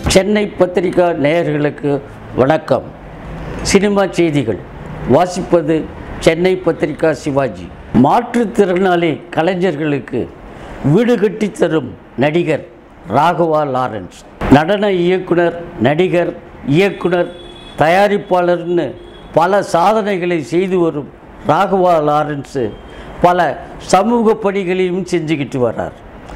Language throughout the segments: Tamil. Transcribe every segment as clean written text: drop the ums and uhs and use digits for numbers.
சென்னை பத்திரிகா நேயர்களுக்கு வணக்கம். சினிமா செய்திகள் வாசிப்பது சென்னை பத்திரிகா சிவாஜி. மாற்றுத்திறனாளி கலைஞர்களுக்கு வீடு கட்டி தரும் நடிகர் ராகவா லாரன்ஸ். நடன இயக்குனர், நடிகர், இயக்குனர், தயாரிப்பாளர்னு பல சாதனைகளை செய்து வரும் ராகவா லாரன்ஸு பல சமூக பணிகளையும் செஞ்சுக்கிட்டு வர்றார்.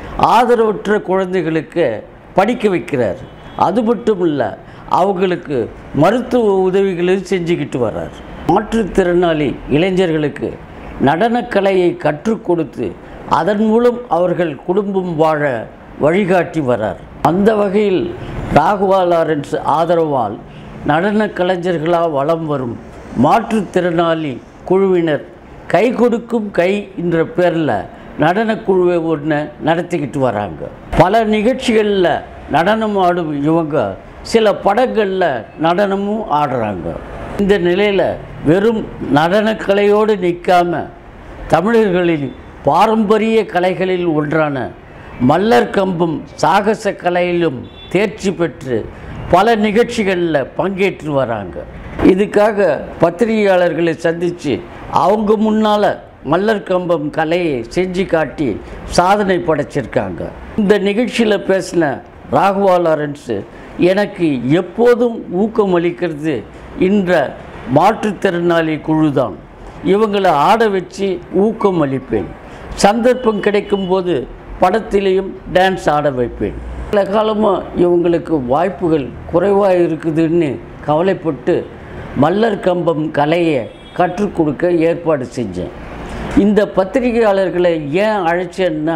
ஆதரவற்ற குழந்தைகளுக்கு படிக்க வைக்கிறார். அது மட்டும் இல்லை, அவங்களுக்கு மருத்துவ உதவிகளையும் செஞ்சுக்கிட்டு வர்றார். மாற்றுத்திறனாளி இளைஞர்களுக்கு நடனக்கலையை கற்றுக் கொடுத்து அதன் மூலம் அவர்கள் குடும்பம் வாழ வழிகாட்டி வர்றார். அந்த வகையில் ராகவா லாரன்ஸ் ஆதரவால் நடன கலைஞர்களாக வலம் வரும் மாற்றுத்திறனாளி குழுவினர் கை கொடுக்கும் கை என்ற பேரில் நடனக்குழுவை ஒன்று நடத்திக்கிட்டு வராங்க. பல நிகழ்ச்சிகளில் நடனம் ஆடும் இவங்க சில படங்களில் நடனமும் ஆடுறாங்க. இந்த நிலையில் வெறும் நடனக்கலையோடு நிற்காமல் தமிழர்களின் பாரம்பரிய கலைகளில் ஒன்றான மல்லர் கம்பம் சாகச கலையிலும் தேர்ச்சி பெற்று பல நிகழ்ச்சிகளில் பங்கேற்று வராங்க. இதுக்காக பத்திரிகையாளர்களை சந்தித்து அவங்க முன்னால் மல்லர் கம்பம் கலையை செஞ்சு காட்டி சாதனை படைச்சிருக்காங்க. இந்த நிகழ்ச்சியில் பேசின ராகவா லாரன்ஸு, எனக்கு எப்போதும் ஊக்கம் அளிக்கிறது இந்த மாற்றுத்திறனாளி குழுதான். இவங்களை ஆட வச்சு ஊக்கம் அளிப்பேன். சந்தர்ப்பம் கிடைக்கும்போது படத்திலையும் டான்ஸ் ஆட வைப்பேன். சில காலமாக இவங்களுக்கு வாய்ப்புகள் குறைவாக இருக்குதுன்னு கவலைப்பட்டு மல்லர் கம்பம் கலையை கற்றுக் கொடுக்க ஏற்பாடு செஞ்சேன். இந்த பத்திரிகையாளர்களை ஏன் அழைச்சேன்னா,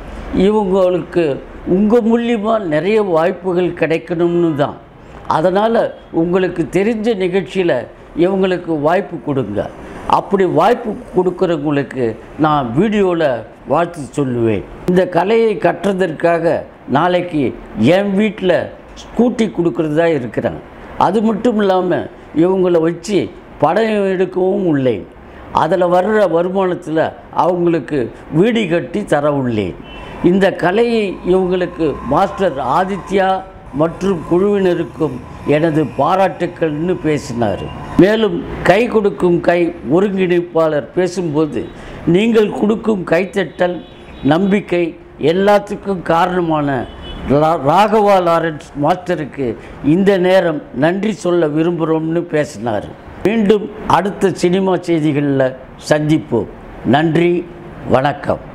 இவங்களுக்கு உங்கள் மூலியமாக நிறைய வாய்ப்புகள் கிடைக்கணும்னு தான். அதனால் உங்களுக்கு தெரிஞ்ச நிகழ்ச்சியில் இவங்களுக்கு வாய்ப்பு கொடுங்க. அப்படி வாய்ப்பு கொடுக்குறவங்களுக்கு நான் வீடியோவில் வாழ்த்து சொல்லுவேன். இந்த கலையை கற்றதற்காக நாளைக்கு என் வீட்டில் ஸ்கூட்டி கொடுக்குறதா இருக்கிறேன். அது மட்டும் இல்லாமல் இவங்களை வச்சு படம் எடுக்கவும் உள்ளேன். அதில் வர்ற வருமானத்தில் அவங்களுக்கு வீடு கட்டி தர உள்ளேன். இந்த கலையை இவங்களுக்கு மாஸ்டர் ஆதித்யா மற்றும் குழுவினருக்கும் எனது பாராட்டுக்கள்னு பேசினார். மேலும் கை கொடுக்கும் கை ஒருங்கிணைப்பாளர் பேசும்போது, நீங்கள் கொடுக்கும் கைத்தட்டல், நம்பிக்கை எல்லாத்துக்கும் காரணமான ராகவா லாரன்ஸ் மாஸ்டருக்கு இந்த நேரம் நன்றி சொல்ல விரும்புகிறோம்னு பேசினார். மீண்டும் அடுத்த சினிமா செய்திகளில் சந்திப்போம். நன்றி, வணக்கம்.